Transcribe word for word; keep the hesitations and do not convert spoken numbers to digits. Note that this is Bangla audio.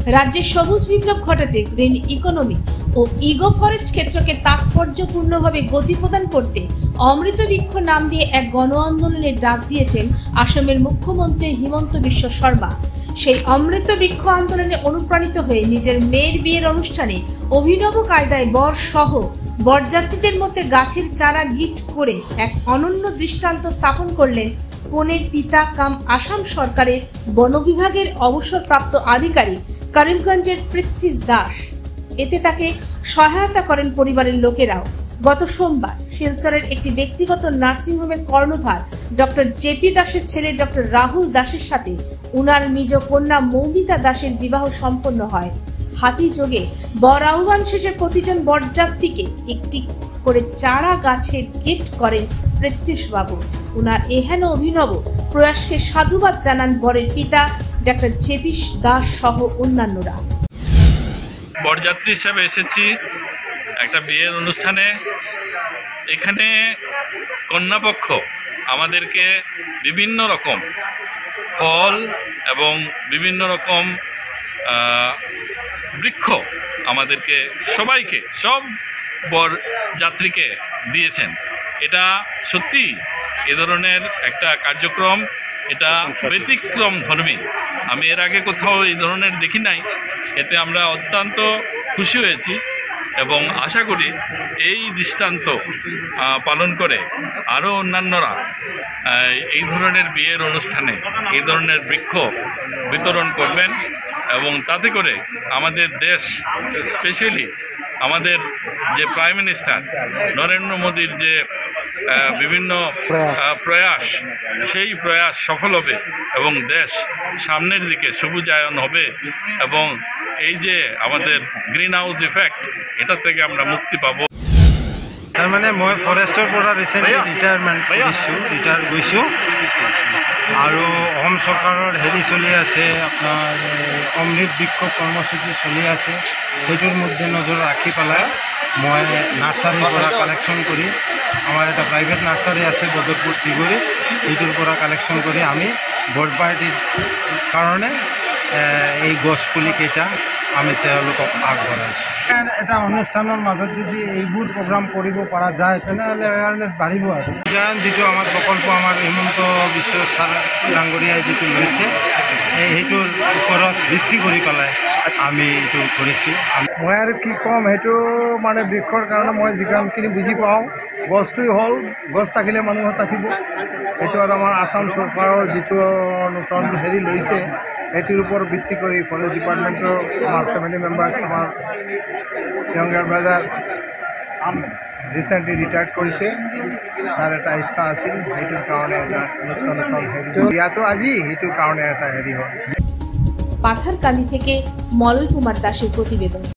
রাজ্যে সবুজ বিপ্লব ঘটাতে গ্রিন ইকোনমি ও ইগো ফরেস্ট ক্ষেত্রকে তাৎপর্যপূর্ণভাবে গতি প্রদান করতে অমৃত বৃক্ষ নাম দিয়ে এক গণ আন্দোলনের ডাক দিয়েছেন আসামের মুখ্যমন্ত্রী হিমন্ত বিশ্ব শর্মা। সেই অমৃত বৃক্ষ আন্দোলনে অনুপ্রাণিত হয়ে নিজের মেয়ের বিয়ের অনুষ্ঠানে অভিনব কায়দায় বর সহ বরযাত্রীদের মধ্যে গাছের চারা গিফট করে এক অনন্য দৃষ্টান্ত স্থাপন করলেন কনের পিতা কাম আসাম সরকারের বন বিভাগের অবসরপ্রাপ্ত আধিকারিক করিমগঞ্জের পৃথ্বীশ দাস। এতে তাকে সহায়তা করেন পরিবারের লোকেরাও। গত সোমবার শিলচরের একটি ব্যক্তিগত নার্সিংহোমের কর্ণধার ডক্টর জেপি দাসের ছেলে ডক্টর রাহুল দাসের সাথে উনার নিজ কন্যা মৌমিতা দাসের বিবাহ সম্পন্ন হয়। হাতি যোগে বর আহ্বান শেষে প্রতিজন বরযাত্রীকে একটি করে চারা গাছের গিফট করেন পৃথ্বীশ বাবু। উনার এহেন অভিনব প্রয়াসকে সাধুবাদ জানান বরের পিতা ডক্টর জেপি দাস সহ অন্যান্যরা। বরযাত্রী হিসেবে এসেছি একটা বিয়ের অনুষ্ঠানে। এখানে কন্যাপক্ষ আমাদেরকে বিভিন্ন রকম ফল এবং বিভিন্ন রকম বৃক্ষ আমাদেরকে সবাইকে সব বরযাত্রীকে দিয়েছেন। এটা সত্যি এ ধরনের একটা কার্যক্রম, এটা ব্যতিক্রম ধর্মী। আমি এর আগে কোথাও এই ধরনের দেখি নাই। এতে আমরা অত্যন্ত খুশি হয়েছি এবং আশা করি এই দৃষ্টান্ত পালন করে আরও অন্যান্যরা এই ধরনের বিয়ের অনুষ্ঠানে এই ধরনের বৃক্ষ বিতরণ করবেন এবং তাতে করে আমাদের দেশ, স্পেশালি আমাদের যে প্রাইম মিনিস্টার নরেন্দ্র মোদীর যে বিভিন্ন প্রয়াস, সেই প্রয়াস সফল হবে এবং দেশ সামনের দিকে সবুজায়ন হবে এবং এই যে আমাদের গ্রিন হাউস ইফেক্ট, এটা থেকে আমরা মুক্তি পাবো। তার মানে মই ফৰেষ্টৰ পৰা ৰিচেণ্টলি ৰিটায়াৰমেণ্ট কৰিছোঁ, ৰিটায়াৰ গৈছোঁ আৰু অসম চৰকাৰৰ হেৰি চলি আছে, আপোনাৰ অমৃত বৃক্ষ কৰ্মসূচী চলি আছে। সেইটোৰ মধ্যে নজৰ ৰাখি পেলাই মই নাৰ্চাৰীৰ পৰা কালেকশ্যন কৰি, আমাৰ এটা প্ৰাইভেট নাৰ্চাৰী আছে বদৰপুৰ চিগুৰিত, সেইটোৰ পৰা কালেকশ্যন কৰি আমি বৰপাৰ্টিৰ কাৰণে এই গছপুলিকেইটা আমি তেওঁলোকক আগবঢ়াইছোঁ। এটা অনুষ্ঠানৰ মাজত যদি এইবোৰ প্ৰগ্ৰাম কৰিব পৰা যায় তেনেহ'লে এৱাৰনেছ বাঢ়িব। আৰু যিটো আমাৰ প্ৰকল্প আমাৰ হিমন্ত বিশ্ব ছাৰ ডাঙৰীয়াই যিটো লৈছে সেইটোৰ ওপৰত ভিত্তি কৰি পেলাই আমি এইটো কৰিছোঁ। মই আৰু কি ক'ম, সেইটো মানে বৃক্ষৰ কাৰণে মই যিমানখিনি বুজি পাওঁ, গছটোৱেই হ'ল, গছ থাকিলে মানুহৰ থাকিব। সেইটো আৰু আমাৰ আসাম চৰকাৰৰ যিটো নতুন হেৰি লৈছে সেইটোৰ ওপৰত ভিত্তি কৰি ফৰেষ্ট ডিপাৰ্টমেণ্টৰ আমাৰ ফেমিলি মেম্বাৰ্ছ, আমাৰ য়ংগাৰ ব্ৰাদাৰ ৰিচেণ্টলি ৰিটায়াৰ্ড কৰিছে, তাৰ এটা ইচ্ছা আছিল, সেইটোৰ কাৰণে এটা নতুন নতুন হেৰি ইয়াতো আজি সেইটোৰ কাৰণে এটা হেৰি হ'ল। পাথারকান্দি থেকে মলয় কুমার দাসের প্রতিবেদন।